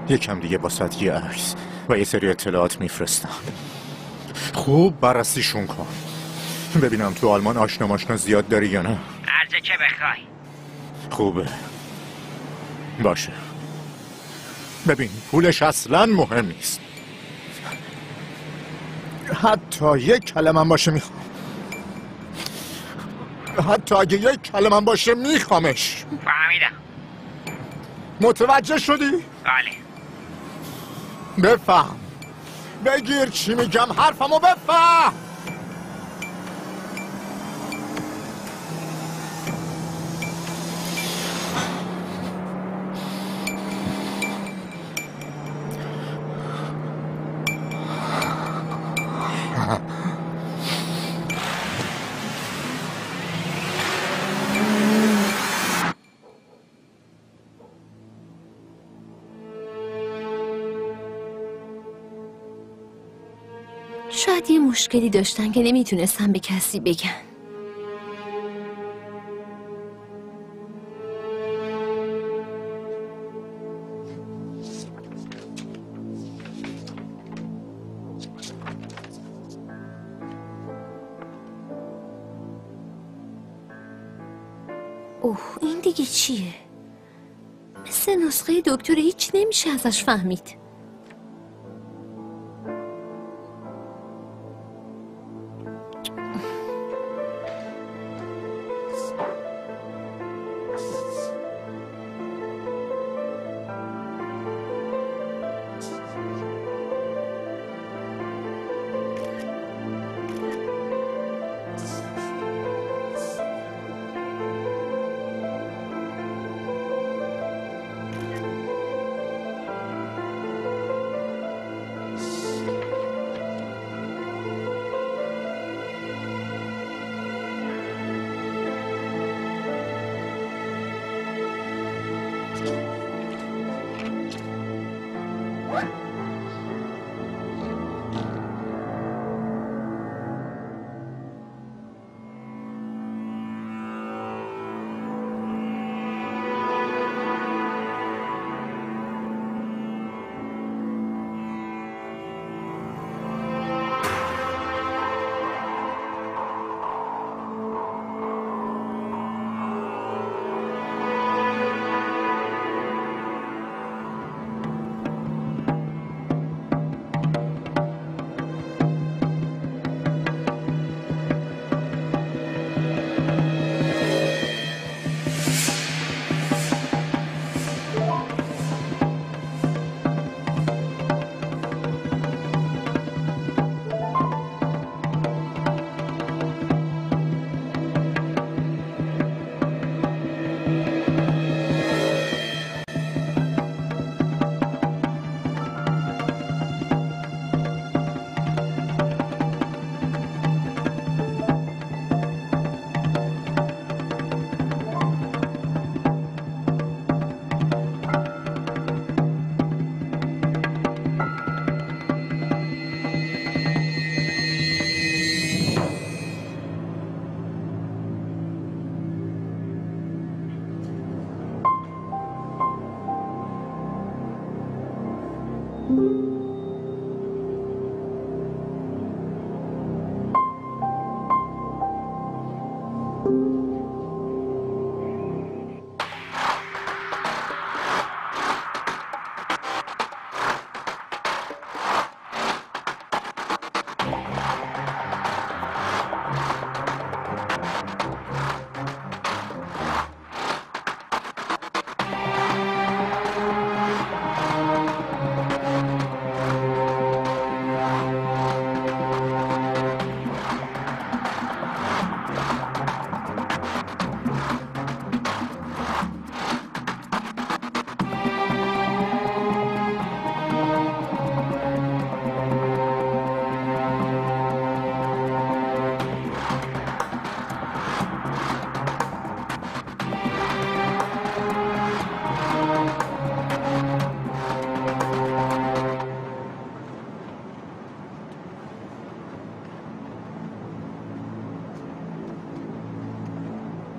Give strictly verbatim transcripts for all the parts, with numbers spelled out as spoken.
یکم دیگه با یه عکس و یه سری اطلاعات میفرستم. خوب بررسیشون کن ببینم تو آلمان آشنا ماشنا زیاد داری یا نه. هرچه که بخوای. خوبه باشه. ببین پولش اصلا مهم نیست، حتی یک کلمه باشه میخوام، حتی اگه یک کلمه باشه میخوامش. فهمیدم. متوجه شدی؟ بله. بفهم، بگیر چی میگم، حرفمو بفهم. شاید یه مشکلی داشتن که نمیتونستن به کسی بگن. اوه این دیگه چیه؟ مثل نسخه دکتر هیچ نمیشه ازش فهمید.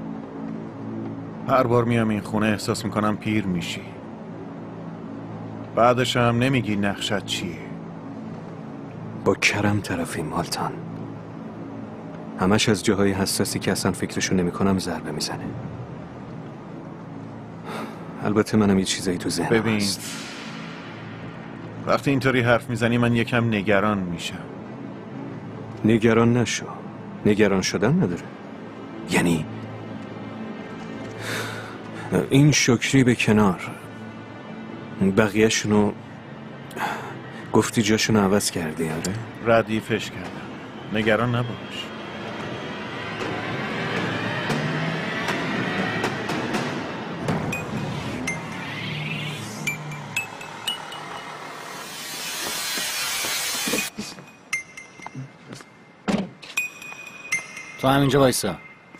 هر بار میام این خونه احساس میکنم پیر میشی. بعدش هم نمیگی نقشت چیه. با کرم طرفی مالتان. همش از جاهای حساسی که اصلا فکرشو نمی کنم ضربه میزنه. البته منم یه چیزایی تو ذهنم ببین هست. وقتی اینطوری حرف میزنی من یکم نگران میشم. نگران نشو. نگران شدن نداره. یعنی این شکری به کنار، بقیه شونو گفتی جاشونو عوض کردی. آره ردیفش کردم. نگران نباش. تو همینجا وایسا.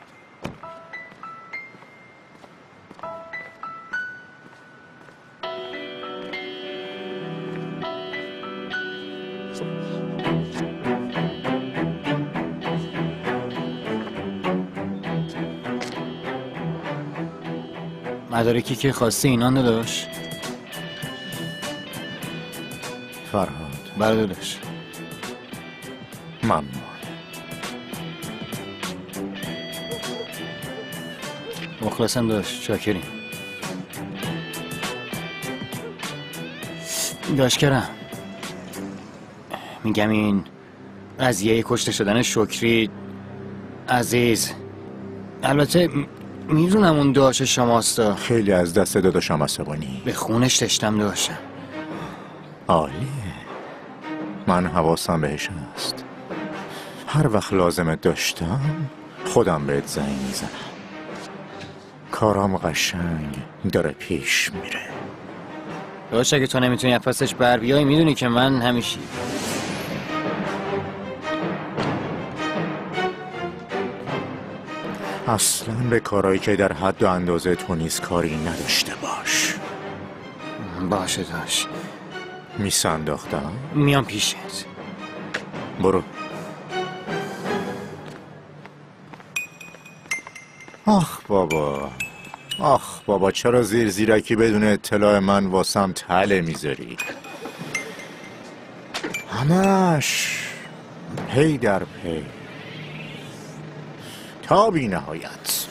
مدارکی که خواستی اینا نداشت؟ فرهاد بله داشت. ممنون. مخلصم داشت. شاکریم. داشت کرم میگم این قضیه کشته شدن شکری عزیز، البته میدونم اون داشت شماستا. خیلی از دست داداشم عصبانی. به خونش تشتم داشتم. عالیه. من حواسم بهش هست. هر وقت لازمت داشتم خودم بهت زنگ میزنم. کارام قشنگ داره پیش میره. داشت اگه تو نمیتونی پسش بر بیای میدونی که من همیشه اصلا به کارهایی که در حد و اندازه تو نیست کاری نداشته باش. باشه داشت. میسنداختم. میام پیشت. برو. آخ بابا، آخ بابا، چرا زیر زیرکی بدون اطلاع من واسم تله میذاری؟ همش پی در پی تا بی نهایت.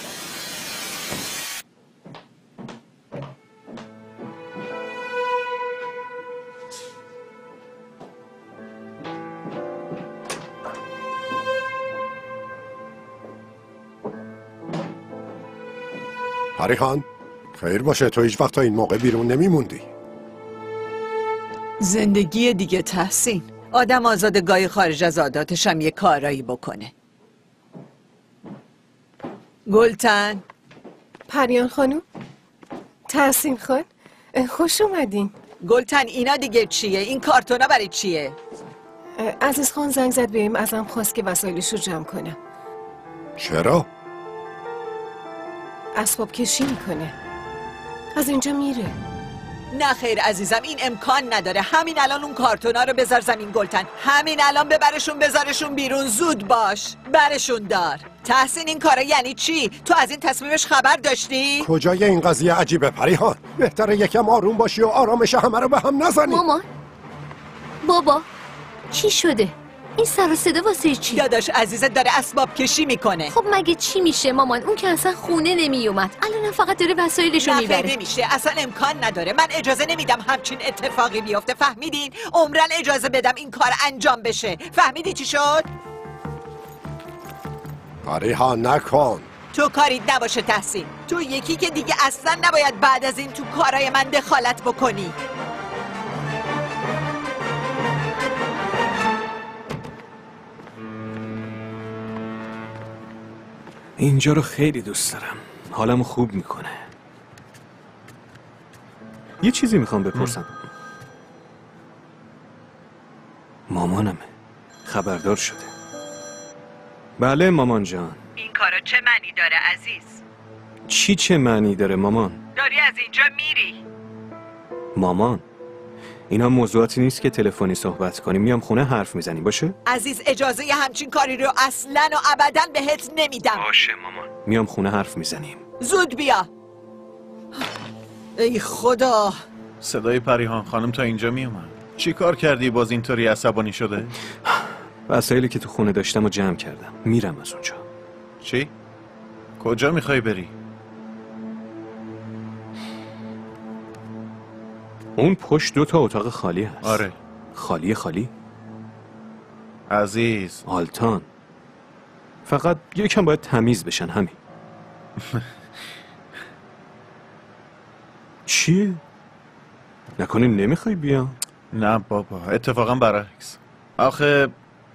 پری خان خیر باشه، تو هیچ وقت تا این موقع بیرون نمیموندی. زندگی دیگه تحسین. آدم آزاده گاهی خارج از عاداتش هم یه کارایی بکنه. گلتن. پریان خانوم، تحسین خان، خوش اومدین. گلتن اینا دیگه چیه؟ این کارتونا برای چیه؟ عزیز خان زنگ زد بهم، ازم خواست که وسایلش رو جمع کنم. چرا؟ اسباب کشی میکنه، از اینجا میره. نه خیر عزیزم، این امکان نداره. همین الان اون کارتونا رو بذار زمین گلتن. همین الان ببرشون بذارشون بیرون. زود باش برشون دار. تحسین این کارا یعنی چی؟ تو از این تصمیمش خبر داشتی؟ کجای این قضیه عجیبه پریان؟ بهتره یکم آروم باشی و آرامش همه رو به هم نزنی. مامان، بابا، چی شده؟ این سر و صدا واسه چی؟ داداش عزیزت داره اسباب کشی میکنه. خب مگه چی میشه مامان؟ اون که اصلا خونه نمیومد، الان فقط داره وسایلشو نه میبره. خیر نمیشه، اصلا امکان نداره. من اجازه نمیدم همچین اتفاقی بیفته، فهمیدین؟ عمرن اجازه بدم این کار انجام بشه. فهمیدی چی شد؟ پریان نکن. تو کاریت نباشه تحسین. تو یکی که دیگه اصلا نباید بعد از این تو کارای من دخالت بکنی. اینجا رو خیلی دوست دارم. حالمو خوب میکنه. یه چیزی میخوام بپرسم. مامانمه. خبردار شده. بله مامان جان. این کارا چه معنی داره عزیز؟ چی چه معنی داره مامان؟ داری از اینجا میری. مامان، اینا موضوعاتی نیست که تلفنی صحبت کنیم. میام خونه حرف میزنیم باشه؟ عزیز اجازه ی همچین کاری رو اصلا و ابدا بهت نمیدم. باشه مامان. میام خونه حرف میزنیم. زود بیا. ای خدا. صدای پریهان خانم تا اینجا می اومد. چی کار کردی باز اینطوری عصبانی شده؟ وسایلی که تو خونه داشتم و جمع کردم. میرم از اونجا. چی؟ کجا میخوای بری؟ اون پشت دو تا اتاق خالی هست. آره. خالی خالی؟ عزیز آلتان، فقط یکم باید تمیز بشن، همین. چیه؟ نکنه نمیخوای بیا؟ نه بابا، اتفاقا برعکس. آخه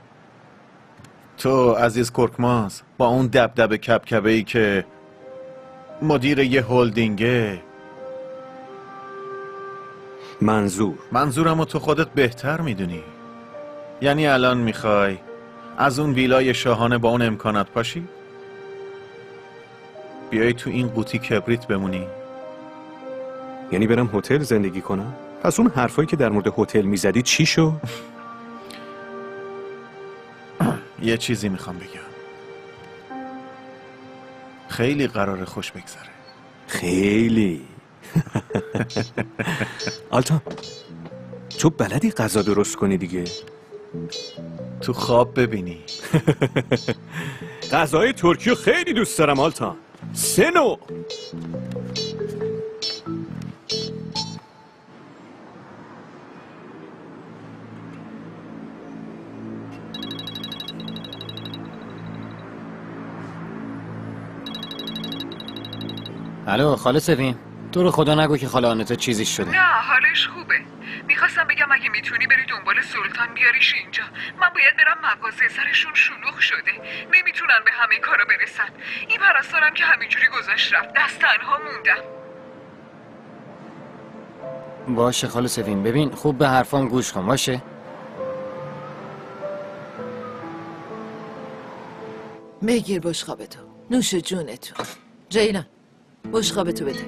تو عزیز کرکماز با اون دبدب کبکبه ای که مدیر یه هولدینگه. منظور منظورمو تو خودت بهتر میدونی. یعنی الان میخوای از اون ویلای شاهانه با اون امکانات پاشی؟ بیای تو این قوطی کبریت بمونی؟ یعنی برم هتل زندگی کنم؟ پس اون حرفایی که در مورد هتل میزدی چی شو؟ یه چیزی میخوام بگم. خیلی قراره خوش بگذره. خیلی. آلتان، تو بلدی غذا درست کنی دیگه؟ تو خواب ببینی. غذای ترکیو خیلی دوست دارم آلتان. سه نوع. الو خاله سفین، تو رو خدا نگو که خاله آنتا چیزی شده. نه حالش خوبه. میخواستم بگم اگه میتونی بری دنبال سلطان بیاریش اینجا. من باید برم مغازه، سرشون شلوغ شده، نمیتونن به همه کارا برسن. این پرستارم که همینجوری گذاشت رفت، دست تنها موندم. باشه خاله سفین، ببین خوب به حرفام گوش کن باشه. بگیر بشقابتو، نوش جونتو. جیلان بشقابتو بده.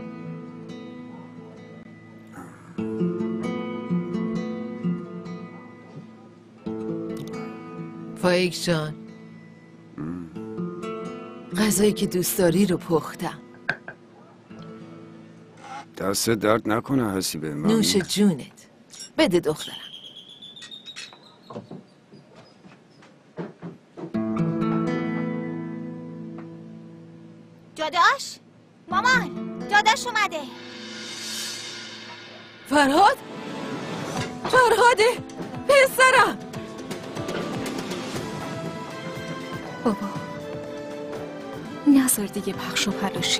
فایک جان، غذایی که دوست داری رو پختم. دست درد نکنه حسیبه. نوش جونت. بده دخترم. داداش؟ مامان داداش اومده. فرهاد؟ فرهاده پسرم. بابا نذار دیگه پخش و پلاشی.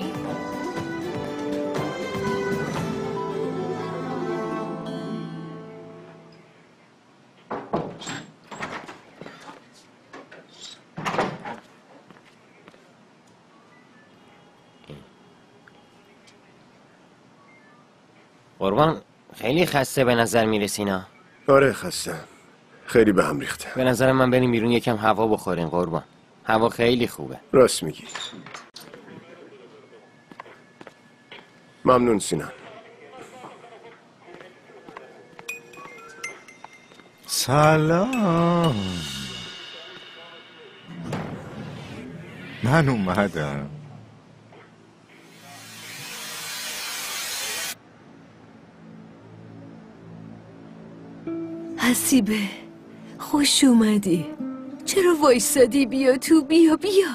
قربان خیلی خسته به نظر میرسینا. آره خستم، خیلی به هم ریخته. به نظر من بریم بیرون یکم هوا بخوریم قربان. هوا خیلی خوبه. راست میگی. ممنون سینان. سلام. من اومدم. حسیبه خوش اومدی. چرا وایسادی؟ بیا تو، بیا بیا.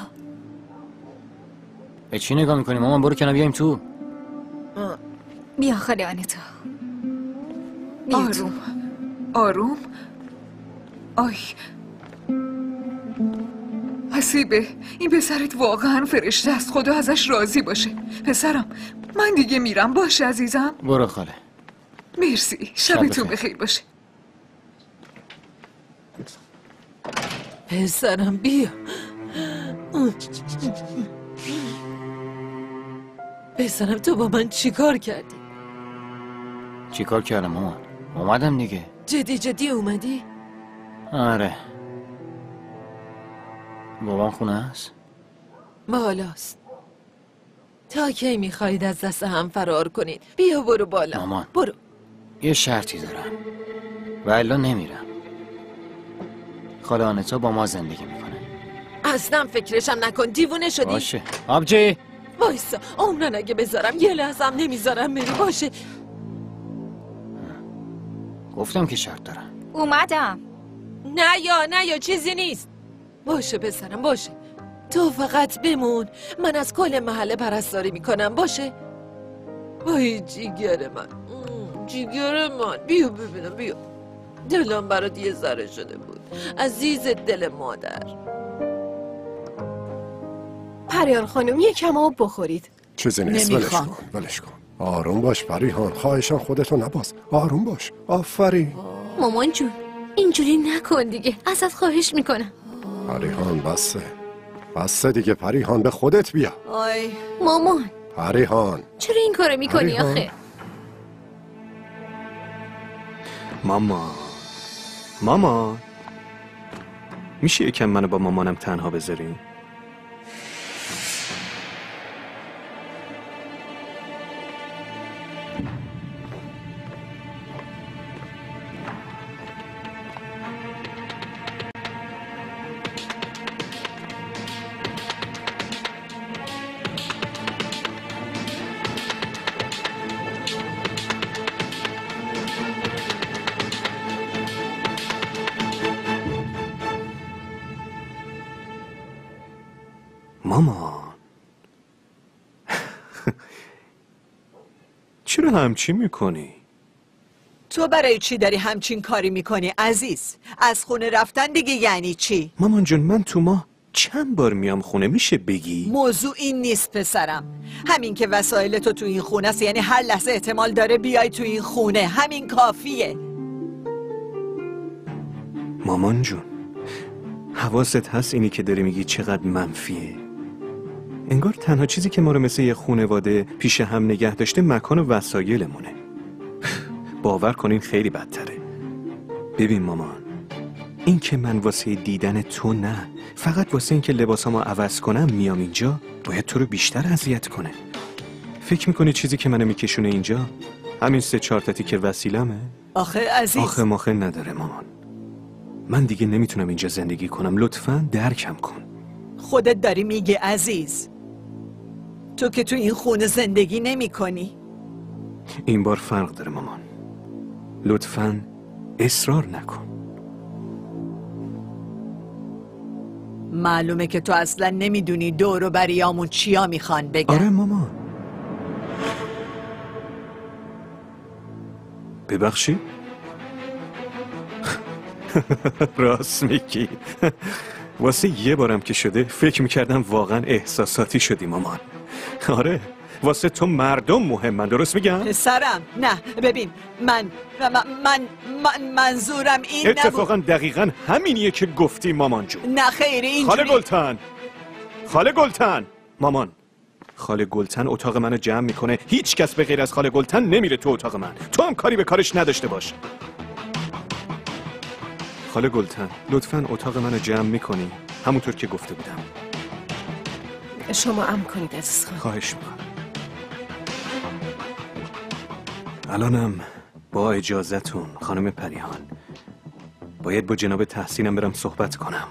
به چی نگاه میکنی مامان؟ برو کنار بیایم تو. بیا خاله آنتا. آروم آروم. آی حسیبه، این پسرت واقعا فرشته است. خدا ازش راضی باشه. پسرم من دیگه میرم. باشه عزیزم. برو خاله. مرسی. شبتون بخیر باشه. پسرم بیا. پسرم تو با من چی کار کردی؟ چی کار کردم مامان؟ اومدم دیگه. جدی جدی اومدی؟ آره. بابام خونه هست؟ بالاست. تا کی میخواید از دست هم فرار کنید؟ بیا برو بالا. مامان برو. یه شرطی دارم و الا نمیرم. خاله آنتا با ما زندگی میکنه. اصلا فکرشم نکن. دیوونه شدی؟ باشه آبجی. وایسا عمرن اگه بذارم یه لحظم نمیذارم بری. باشه گفتم که شرط دارم. اومدم. نه یا نه یا چیزی نیست. باشه پسرم باشه. تو فقط بمون. من از کل محله پرستاری میکنم باشه. وای جیگر من، جیگر من، بیا ببینم بیا. دلم برات یه ذره شده بود عزیز دل مادر. پریان خانم یکم آب بخورید. چیزی نیست، ولش کن ولش کن. آروم باش پریهان، خواهشان خودتو نباز. آروم باش. آفرین. مامان جون اینجوری نکن دیگه، ازت خواهش میکنم. پریهان بسه بسه دیگه پریهان، به خودت بیا. آی مامان پریهان چرا این کارو میکنی آخه؟ ماما ماما میشه یکم منو با مامانم تنها بذارین؟ مامان چرا همچین میکنی؟ تو برای چی داری همچین کاری میکنی عزیز؟ از خونه رفتن دیگه یعنی چی؟ مامان جون من تو ماه چند بار میام خونه، میشه بگی؟ موضوع این نیست پسرم. همین که وسایل تو تو این خونه است یعنی هر لحظه احتمال داره بیای تو این خونه، همین کافیه. مامان جون حواست هست اینی که داری میگی چقدر منفیه؟ انگار تنها چیزی که ما رو مثل یه خونواده پیش هم نگه داشته مکان و وسایلمونه. باور کنین خیلی بدتره. ببین مامان، این که من واسه دیدن تو نه، فقط واسه این که لباسامو عوض کنم میام اینجا، باید تو رو بیشتر اذیت کنه. فکر میکنی چیزی که منو میکشونه اینجا همین سه چهار تا تیکه وسیلمه؟ آخه عزیز، آخه ماخه نداره مامان. من دیگه نمیتونم اینجا زندگی کنم، لطفاً درکم کن. خودت داری میگه عزیز، تو که تو این خونه زندگی نمی کنی. این بار فرق داره مامان، لطفاً اصرار نکن. معلومه که تو اصلا نمیدونی دور و بریامون چیا میخوان بگن. آره مامان. ببخشی؟ راست میگی. واسه یه بارم که شده فکر میکردم واقعا احساساتی شدی مامان. آره واسه تو مردم مهمن، درست میگم؟ پسرم نه ببین من من, من, من منظورم این نبود. اتفاقا دقیقا همینیه که گفتی مامان جون. نه خیلی اینجوری. خاله گلتن، خاله گلتن. مامان، خاله گلتن اتاق منو جمع میکنه، هیچ کس به غیر از خاله گلتن نمیره تو اتاق من. تو هم کاری به کارش نداشته باش. خاله گلتن لطفاً اتاق منو جمع میکنی همونطور که گفته بودم. شما امر کنید عزیز خان. خواهش میکنم. الانم با اجازهتون خانم پریهان باید با جناب تحسینم برم صحبت کنم.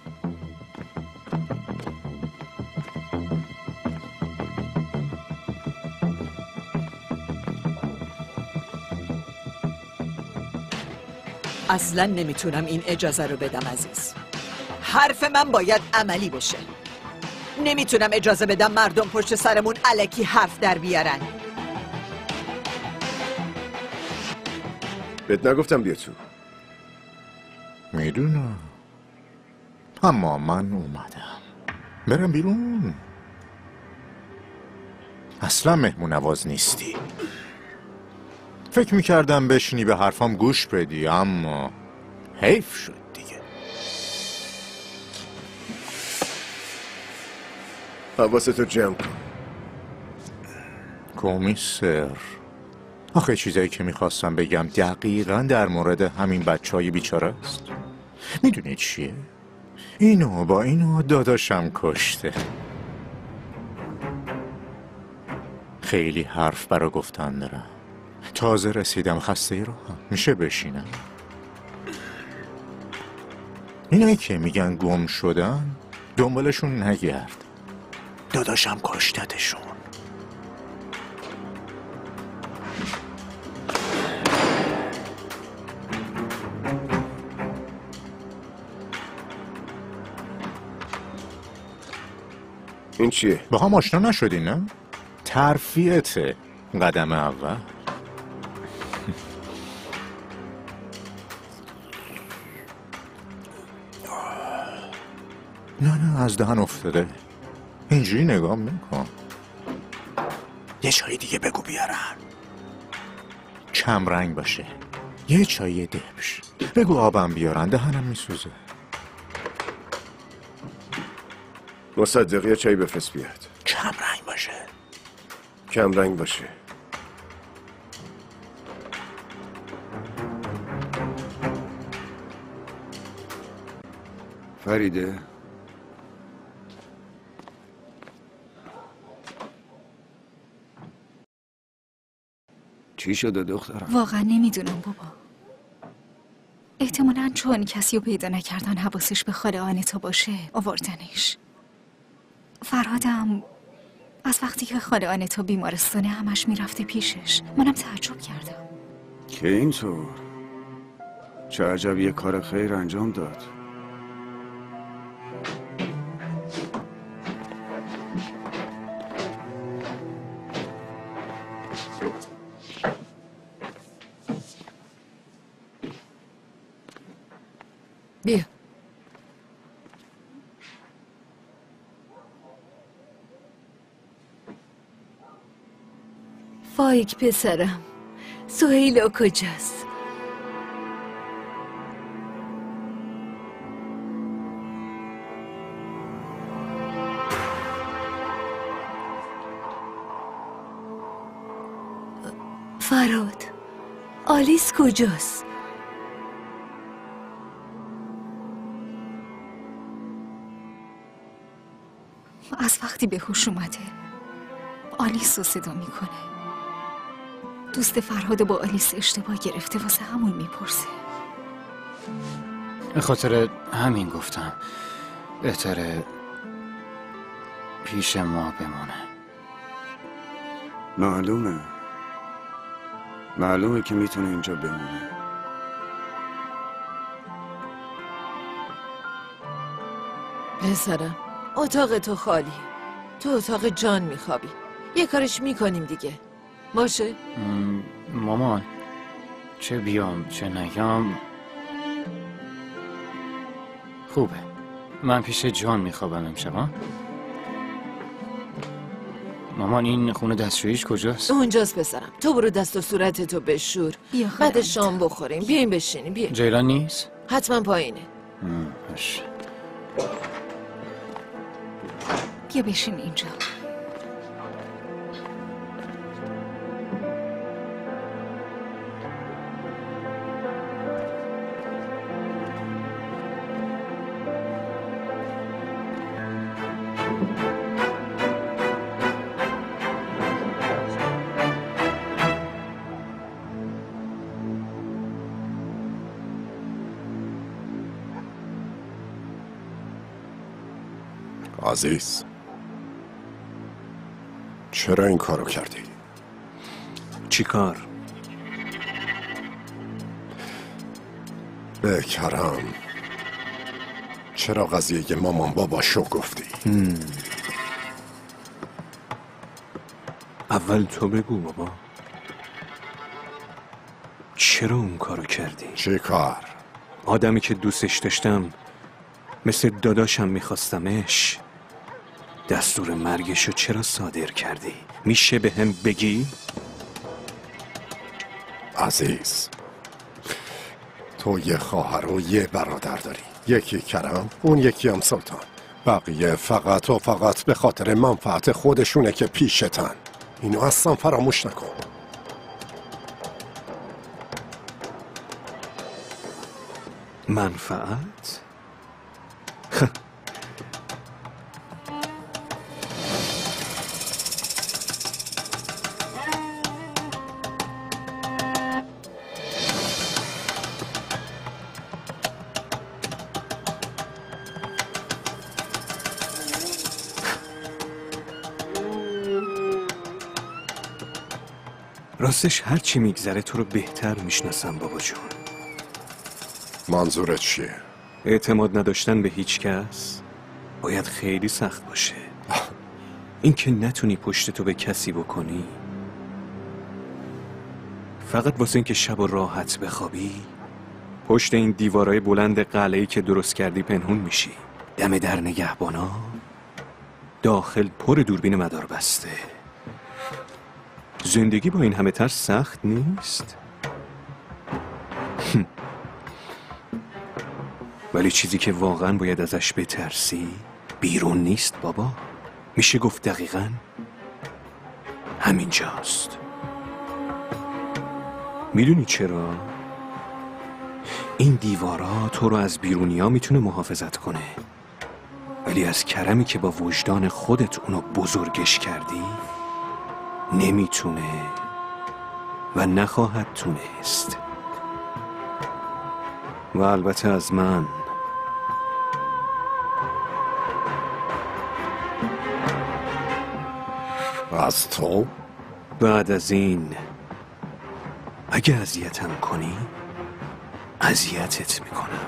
اصلا نمیتونم این اجازه رو بدم عزیز. حرف من باید عملی بشه. نمیتونم اجازه بدم مردم پشت سرمون الکی حرف در بیارن. بهت نگفتم بیا تو. میدونم، اما من اومدم برم بیرون. اصلا مهمون نواز نیستی. فکر میکردم بشینی به حرفام گوش بدی، اما حیف شد دیگه. حواستو جمع کن. کمیسر، آخه چیزایی که میخواستم بگم دقیقا در مورد همین بچه های بیچاره است. میدونی چیه؟ اینو با اینو داداشم کشته. خیلی حرف برا گفتن دارم. تازه رسیدم، خسته رو هم میشه بشینم. اینایی که میگن گم شدن دنبالشون نگرد، داداشم کشتتشون. این چیه؟ با هم آشنا نشدی نه؟ ترفیعته قدم اول. نه نه از دهن افتاده. اینجوری نگاه نکن. یه چای دیگه بگو بیارم. کم رنگ باشه. یه چای دبش. بگو آبم بیارن، دهنم میسوزه. مصدق یه چای بفرست بیاد. کم رنگ باشه. کم رنگ باشه. فریده چی شده دخترم؟ واقعا نمیدونم بابا. احتمالاً چون کسی رو پیدا نکردن حواسش به خاله آنتا باشه آوردنش. فرهادم از وقتی که خاله آنتا بیمارستانه همش میرفته پیشش. منم تعجب کردم که اینطور چه عجب یه کار خیر انجام داد. بیا. فایک پسرم، سهیلا کجاست؟ فرهاد، آلیس کجاست؟ از وقتی به هوش اومده آلیس رو صدا میکنه. دوست فرهاد با آلیس اشتباه گرفته، واسه همون میپرسه. به خاطر همین گفتم بهتره پیش ما بمونه. معلومه معلومه که میتونه اینجا بمونه. پسرم، اتاق تو خالی. تو اتاق جان میخوابی. یه کارش میکنیم دیگه. باشه؟ مامان چه بیام چه نیام خوبه. من پیش جان میخوابم امشب. ها مامان این خونه دستشوییش کجاست؟ اونجاست پسرم. تو برو دست و صورتتو بشور. بعد شام بخوریم. بیاین بشینیم. بیا. جیلان نیست؟ حتما پایینه. باشه. بیا بشین اینجا. عزیز، چرا این کارو کردی؟ چی کار؟ به کرم چرا قضیه مامان باباشو گفتی؟ هم. اول تو بگو بابا، چرا اون کارو کردی؟ چه کار؟ آدمی که دوستش داشتم، مثل داداشم میخواستمش، دستور مرگشو چرا صادر کردی؟ میشه به هم بگی؟ عزیز، تو یه خواهر و یه برادر داری. یکی کرم، اون یکی هم سلطان. بقیه فقط و فقط به خاطر منفعت خودشونه که پیشتن. اینو اصلا فراموش نکن. منفعت؟ راستش هر چی میگذره تو رو بهتر میشناسم بابا جون. منظورت چیه؟ اعتماد نداشتن به هیچ کس باید خیلی سخت باشه. این که نتونی پشت تو به کسی بکنی، فقط واسه این که شب و راحت بخوابی پشت این دیوارای بلند قلعه‌ای که درست کردی پنهون میشی. دم در نگهبانا، داخل پر دوربین مدار بسته. زندگی با این همه ترس سخت نیست؟ ولی چیزی که واقعا باید ازش بترسی بیرون نیست بابا. میشه گفت دقیقاً همینجاست. میدونی چرا؟ این دیوارا تو رو از بیرونیا میتونه محافظت کنه، ولی از کرمی که با وجدان خودت اونو بزرگش کردی نمیتونه و نخواهد تونست. و البته از من. از تو؟ بعد از این اگه اذیتم کنی اذیتت میکنم.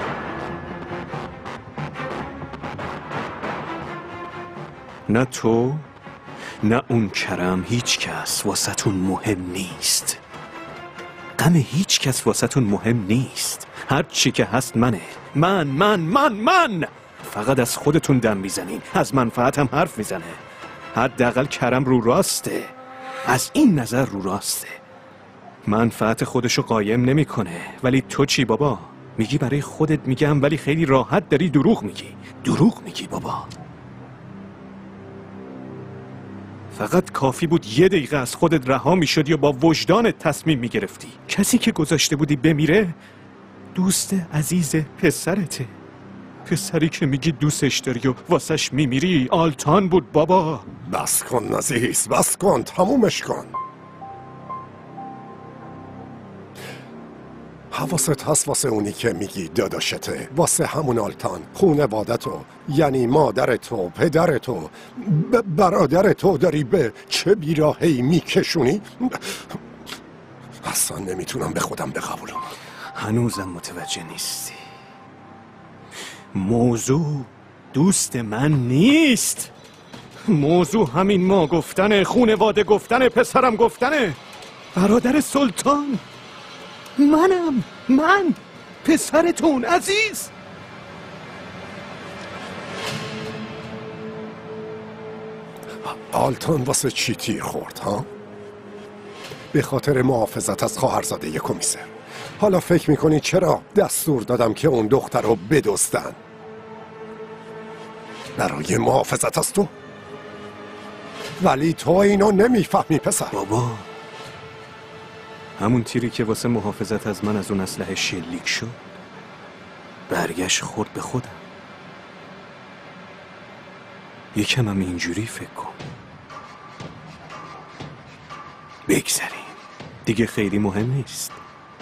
نه تو نه اون کرم، هیچ کس واسه‌تون مهم نیست. غم هیچ کس واسه‌تون مهم نیست. هر چی که هست منه. من من من من فقط از خودتون دم میزنین، از منفعتم حرف میزنه. حداقل کرم رو راسته، از این نظر رو راسته. منفعت خودشو قایم نمیکنه. ولی تو چی بابا؟ میگی برای خودت میگم، ولی خیلی راحت داری دروغ میگی. دروغ میگی بابا. فقط کافی بود یه دقیقه از خودت رها میشدی و با وجدانت تصمیم میگرفتی. کسی که گذاشته بودی بمیره دوست عزیز پسرته. پسری که میگی دوستش داری و واسش میمیری آلتان بود بابا. بس کن عزیز، بس کن، تمومش کن. حواست هست واسه اونی که میگی داداشته، واسه همون آلتان، خونوادتو، یعنی مادر تو، پدر تو، برادر تو داری به چه بیراهی میکشونی؟ اصلا نمیتونم به خودم بقبولم. هنوزم متوجه نیستی. موضوع دوست من نیست. موضوع همین ما گفتنه، خونواده گفتنه، پسرم گفتنه، برادر سلطان، منم، من پسرتون عزیز. آلتان واسه چی تیر خورد ها؟ به خاطر محافظت از خواهرزاده کمیسر. حالا فکر میکنی چرا دستور دادم که اون دختر رو بدزدن؟ برای محافظت از تو؟ ولی تو اینو نمیفهمی پسر. بابا همون تیری که واسه محافظت از من از اون اسلحه شلیک شد برگشت خورد به خودم. یکم هم اینجوری فکر کن. بگذاریم دیگه، خیلی مهم نیست.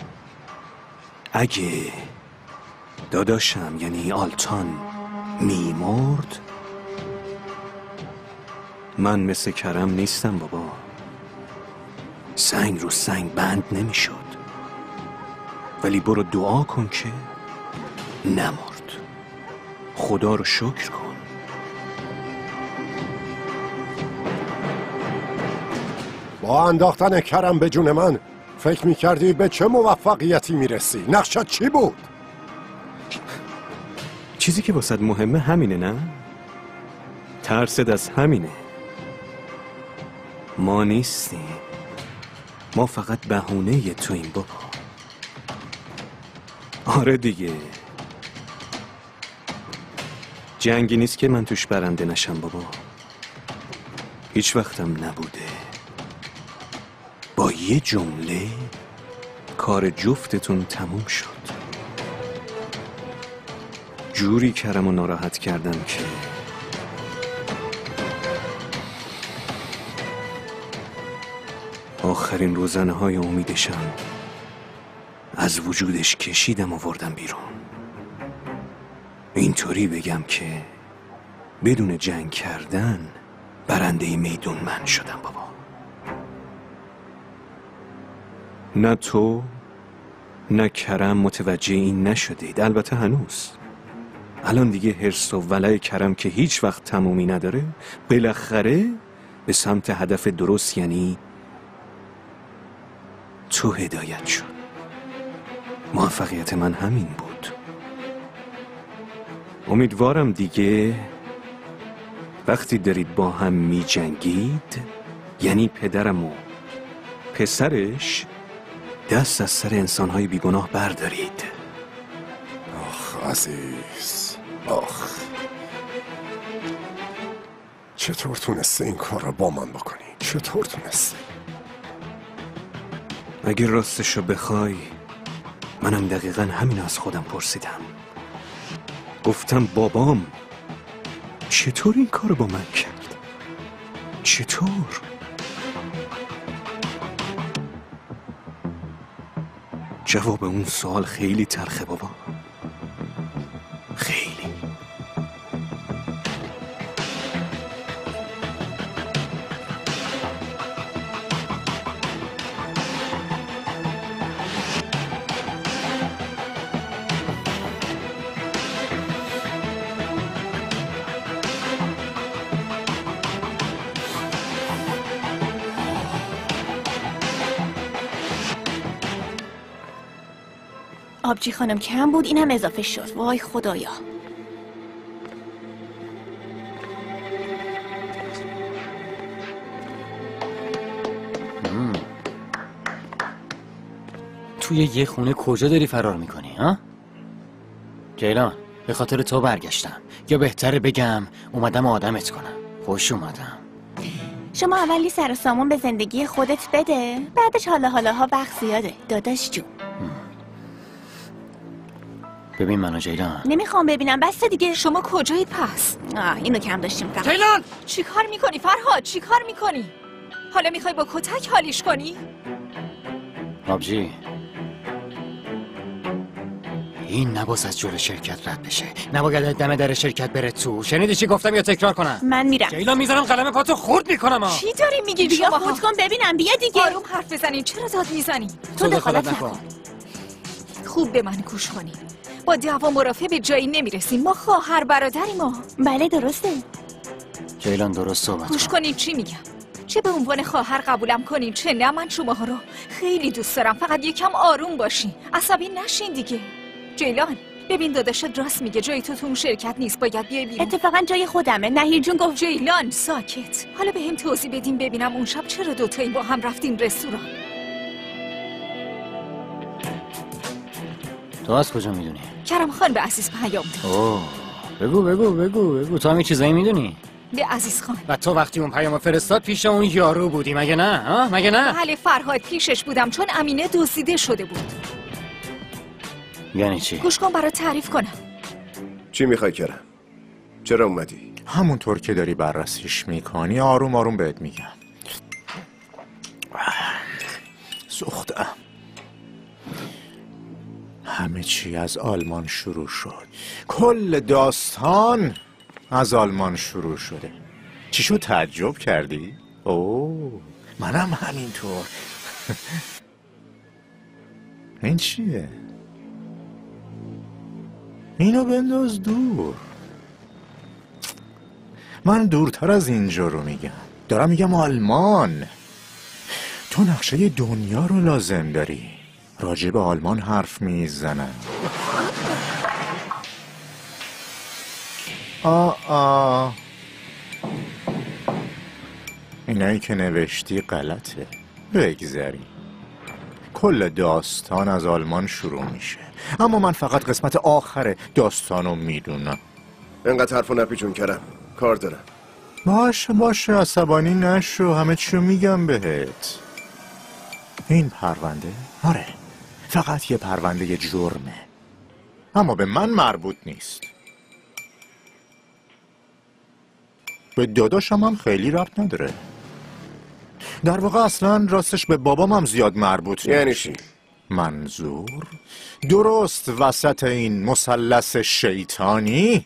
اگه داداشم یعنی آلتان میمرد من مثل کرم نیستم بابا. سنگ رو سنگ بند نمیشد. ولی برو دعا کن که نمرد. خدا رو شکر کن. با انداختن کرم به جون من فکر میکردی به چه موفقیتی میرسی؟ نقشت چی بود؟ چیزی که واسد مهمه همینه نه؟ ترست از همینه. ما نیستیم. ما فقط بهونه ی توییم بابا. آره دیگه، جنگی نیست که من توش برنده نشم بابا. هیچ وقتم نبوده. با یه جمله کار جفتتون تموم شد. جوری کرمو ناراحت کردم که آخرین روزنه های امیدشم از وجودش کشیدم و وردم بیرون. اینطوری بگم که بدون جنگ کردن برنده میدون من شدم بابا. نه تو نه کرم متوجه این نشدید. البته هنوز الان دیگه حرص و ولع کرم که هیچ وقت تمومی نداره بالاخره به سمت هدف درست یعنی تو هدایت شد. موفقیت من همین بود. امیدوارم دیگه وقتی دارید با هم می جنگید یعنی پدرم و پسرش دست از سر انسانهای بیگناه بردارید. آخ عزیز، آخ چطور تونسته این کار رو با من بکنی؟ چطور تونسته؟ اگه راستشو بخوای منم دقیقا همین از خودم پرسیدم. گفتم بابام چطور این کار با من کرد؟ چطور؟ جواب اون سوال خیلی تلخه بابا، خیلی. آبجی خانم کم بود، اینم اضافه شد. وای خدایا. توی یه خونه کجا داری فرار میکنی ها؟ جیلان به خاطر تو برگشتم، یا بهتره بگم اومدم آدمت کنم. خوش اومدم. شما اولی سر و سامون به زندگی خودت بده، بعدش حالا حالا ها وقت زیاده داداش جون. ببین منو جیلان. نمیخوام ببینم، بس دیگه. شما کجایید پس؟ آه اینو کم داشتیم فقط. جیلان چی کار میکنی فرهاد؟ چی کار میکنی؟ حالا میخوای با کتک حالیش کنی؟ آبجی این نباید از جلو شرکت رد بشه، نباید دم در شرکت بره تو. شنیدی چی گفتم یا تکرار کنم؟ من میرم. جیلان میذارم قلم پاتو خورد میکنم ها. چی داری میگی بیا شما؟ خود کن ببینم، بیا دیگه. آروم حرف بزنین، چرا داد میزنی؟ تو دخالت نکن. خوب به من گوش کنین. با دعوا مرافع به جایی نمیرسیم. ما خواهر برادریم ما. بله درسته. جیلان درست صحبت گوش کنین چی میگم. چه به عنوان خواهر قبولم کنین چه نه، من شماها رو خیلی دوست دارم. فقط یکم آروم باشین، عصبی نشین دیگه. جیلان ببین داداشت راست میگه، جای تو تو اون شرکت نیست، باید بیای بیرون. اتفاقا جای خودمه. نهیر جون گفت. جیلان ساکت. حالا به هم توضیح بدیم ببینم اون شب چرا دوتایی با هم رفتیم رستوران. تو از کجا میدونی؟ کرم خان به عزیز پیام داد. اوه بگو بگو بگو بگو تو همین چیزایی میدونی؟ به عزیز خان. و تو وقتی اون پیام فرستاد پیش اون یارو بودی مگه نه؟ ها مگه نه؟ بله فرهاد پیشش بودم چون امینه دزدیده شده بود. یعنی چی؟ گوش کن برات تعریف کنم. چی میخوای کرم؟ چرا اومدی؟ همونطور که داری بررسیش میکنی آروم آروم بهت میگم. سوختم. همه چی از آلمان شروع شد. کل داستان از آلمان شروع شده. چی شد تعجب کردی؟ اوه منم همینطور. این چیه؟ اینو بنداز دور. من دورتر از اینجا رو میگم. دارم میگم آلمان. تو نقشه دنیا رو لازم داری. راجع به آلمان حرف میزنن. آه آه اینایی که نوشتی غلطه. بگذاری. کل داستان از آلمان شروع میشه، اما من فقط قسمت آخر داستانو میدونم. انقدر حرفو نپیچون کرم، کار دارم. باشه باشه عصبانی نشو، همه چیو میگم بهت. این پرونده آره فقط یه پرونده جرمه، اما به من مربوط نیست. به داداشم هم خیلی ربط نداره. در واقع اصلا راستش به بابام هم زیاد مربوط نیست. یعنی چی؟ منظور درست وسط این مثلث شیطانی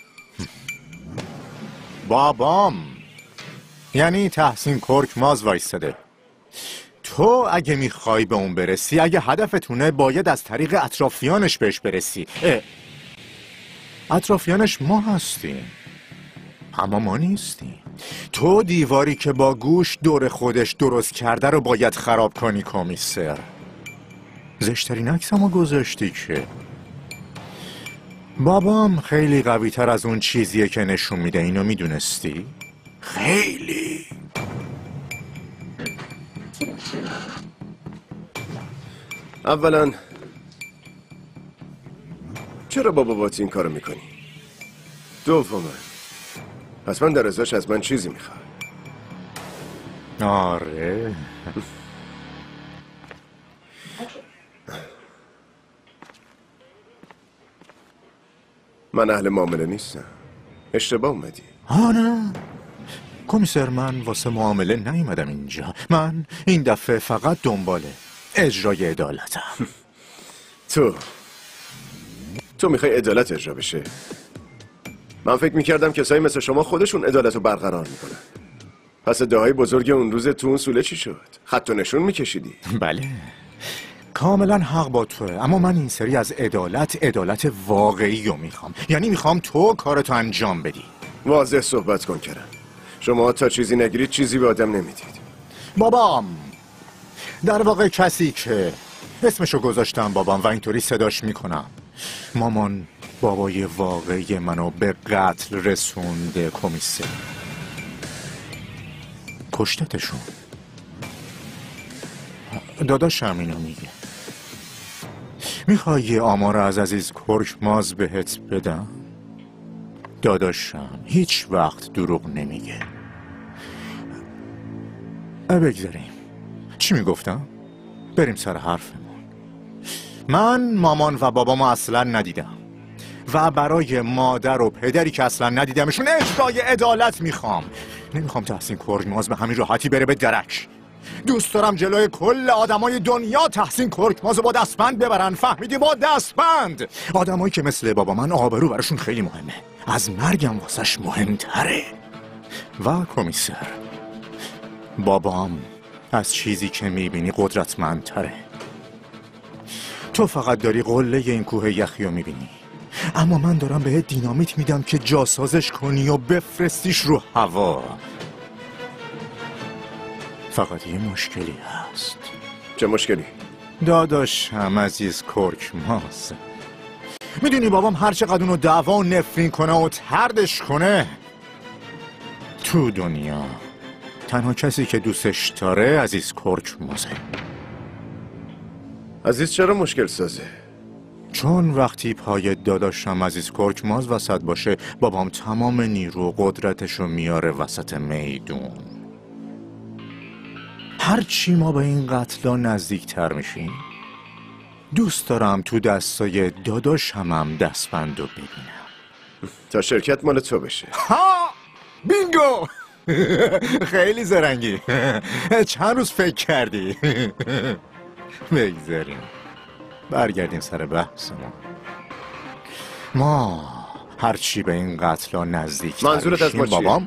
بابام یعنی تحسین کرکماز وایستده. تو اگه میخوای به اون برسی، اگه هدفتونه، باید از طریق اطرافیانش بهش برسی. اه. اطرافیانش ما هستیم، اما ما نیستیم. تو دیواری که با گوش دور خودش درست کرده رو باید خراب کنی کمیسر. زشترین عکسمو گذاشتی که بابام خیلی قوی تر از اون چیزیه که نشون میده. اینو میدونستی؟ خیلی. اولا چرا با بابات این کارو میکنی؟ دوما حتما در ازاش از من چیزی میخواد. آره. من اهل معامله نیستم. اشتباه اومدی. آه نه کمیسر، من واسه معامله نیومدم اینجا. من این دفعه فقط دنباله اجرای عدالتم. تو تو میخوای عدالت اجرا بشه؟ من فکر میکردم کسایی مثل شما خودشون عدالت رو برقرار میکنن. پس ادعای بزرگ اون روز تو اون سوله چی شد؟ خط و نشون میکشیدی؟ بله کاملا حق با توه، اما من این سری از عدالت عدالت واقعی رو میخوام. یعنی میخوام تو کارتو انجام بدی. واضح صحبت کن کرم. شما تا چیزی نگیرید چیزی به آدم نمیدید. بابام، در واقع کسی که اسمشو گذاشتم بابام و اینطوری صداش میکنم، مامان بابای واقعی منو به قتل رسونده کمیسر. کشتتشون. داداشم اینو میگه. میخوای یه آمار از عزیز کرکماز بهت بدم؟ داداشم هیچ وقت دروغ نمیگه. بگذاریم. چی میگفتم؟ بریم سر حرفمون. من مامان و بابامو اصلا ندیدم و برای مادر و پدری که اصلا ندیدمشون اجرای عدالت میخوام. نمیخوام تحسین کرکماز به همین راحتی بره به درک. دوست دارم جلوی کل آدمای دنیا تحسین کرکمازو با دستبند ببرن. فهمیدی؟ با دستبند. آدمایی که مثل بابا من آبرو براشون خیلی مهمه، از مرگم واسش مهمتره. و کمیسر، بابام از چیزی که میبینی قدرتمندتره. تو فقط داری قله این کوه یخی رو میبینی، اما من دارم بهت دینامیت میدم که جاسازش کنی و بفرستیش رو هوا. فقط یه مشکلی هست. چه مشکلی؟ داداشم عزیز کرکماز، میدونی بابام هر چقدر اونو دعوا و نفرین کنه و طردش کنه، تو دنیا تنها کسی که دوستش داره عزیز کرکمازه. عزیز چرا مشکل سازه؟ چون وقتی پای داداشم عزیز کرکماز وسط باشه، بابام تمام نیرو و قدرتشو میاره وسط میدون. هرچی ما به این قتلا نزدیکتر میشیم، دوست دارم تو دستای داداشم هم دستبندو ببینم تا شرکت مال تو بشه. ها بینگو. خیلی زرنگی. چند روز فکر کردی؟ بگذاریم برگردیم سر بحثمون. ما هرچی به این قتلا نزدیکتر منظورت از ما چیه؟ بابام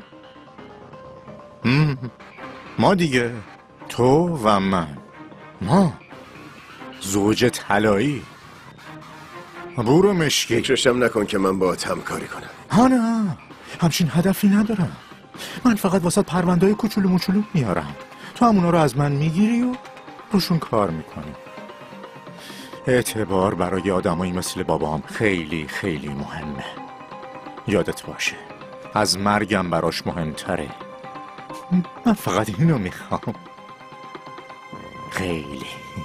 ما دیگه، تو و من، ما زوج طلایی. برو مشکی. فکرشم نکن که من باهات همکاری کنم. ها نه، همچین هدفی ندارم. من فقط واسه پروندهای کوچولو موچولو میارم، تو همونا رو از من میگیری و روشون کار میکنی. اعتبار برای آدمایی مثل بابام خیلی خیلی مهمه. یادت باشه از مرگم براش مهمتره. من فقط اینو میخوام. خیلی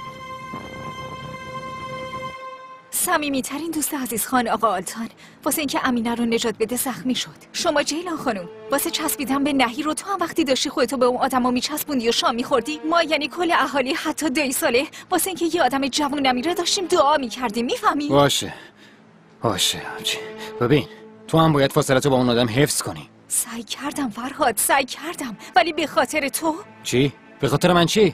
صمیمی‌ترین دوست عزیز خان آقا آلتان واسه اینکه امینه رو نجات بده زخمی شد. شما جیلان خانم واسه چسبیدن به نهی رو تو هم وقتی داشتی خودتو به اون آدما میچسبوندی و شام میخوردی، ما یعنی کل اهالی حتی دایی ساله واسه اینکه یه آدم جوون نمیره داشتیم دعا میکردیم. میفهمی؟ باشه باشه آجی. ببین تو هم باید فاصلتو با اون آدم حفظ کنی. سعی کردم فرهاد، سعی کردم، ولی به خاطر تو. چی؟ به خاطر من چی؟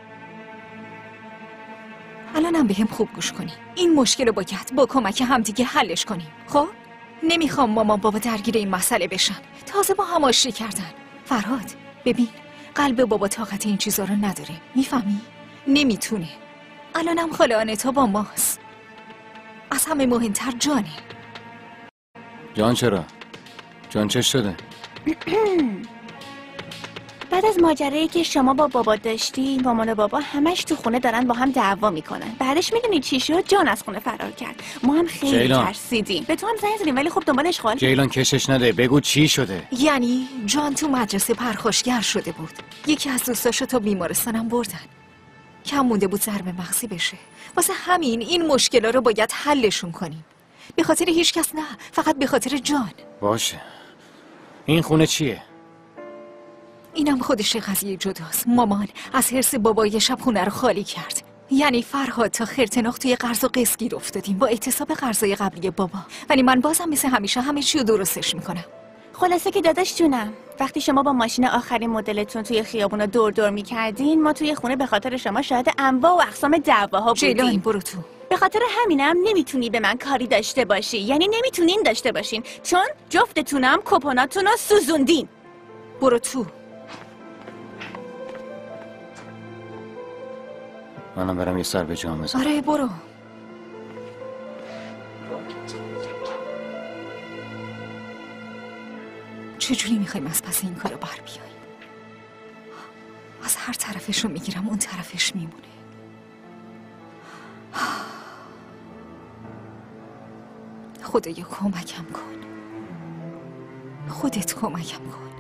الانم به هم خوب گوش کنی. این مشکل رو باید با کمک همدیگه حلش کنیم. خب؟ نمیخوام مامان بابا درگیر این مسئله بشن. تازه با هم آشتی کردن. فرهاد ببین قلب بابا طاقت این چیزا رو نداره. میفهمی؟ نمیتونه. الانم خاله آنتا با ماست. از همه مهمتر جانه. جان چرا؟ جان چه شده؟ بعد از ماجرایی که شما با بابا داشتی، مامان و بابا همش تو خونه دارن با هم دعوا میکنن. بعدش میدونی چی شد؟ جان از خونه فرار کرد. ما هم خیلی جیلان. ترسیدیم. به تو هم زنگ زدیم ولی خب دنبال اشغال. جیلان کشش نده، بگو چی شده؟ یعنی جان تو مدرسه پرخاشگر شده بود. یکی از دوستاشو تا بیمارستانم بردن. کم مونده بود ضربه مغزی بشه. واسه همین این مشکلا رو باید حلشون کنیم. به خاطر هیچ کس نه، فقط به خاطر جان. باشه. این خونه چیه؟ اینم خودش قضیه جداست. مامان از حرص بابا یه شب خونه رو خالی کرد. یعنی فرهاد تا خرتناخ توی قرض و قسط گیر افتادیم با اعتصاب قرضای قبلی بابا. ولی من بازم مثل همیشه همه چی رو درستش میکنم. خلاصه که داداش جونم، وقتی شما با ماشین آخرین مدلتون توی خیابونا دور دور میکردین، ما توی خونه به خاطر شما شاهد انواع و اقسام دعواها بودیم. جیلان برو تو. به خاطر همینم نمیتونی به من کاری داشته باشی. یعنی نمیتونین داشته باشین چون جفتتونم کپوناتون رو سوزوندین. برو تو. منم برم یه سر به جام بزنم. آره برو. چجوری میخوایم از پس این کارو بر بیاییم؟ از هر طرفش رو میگیرم اون طرفش میمونه. خدایا کمکم کن. خودت کمکم کن.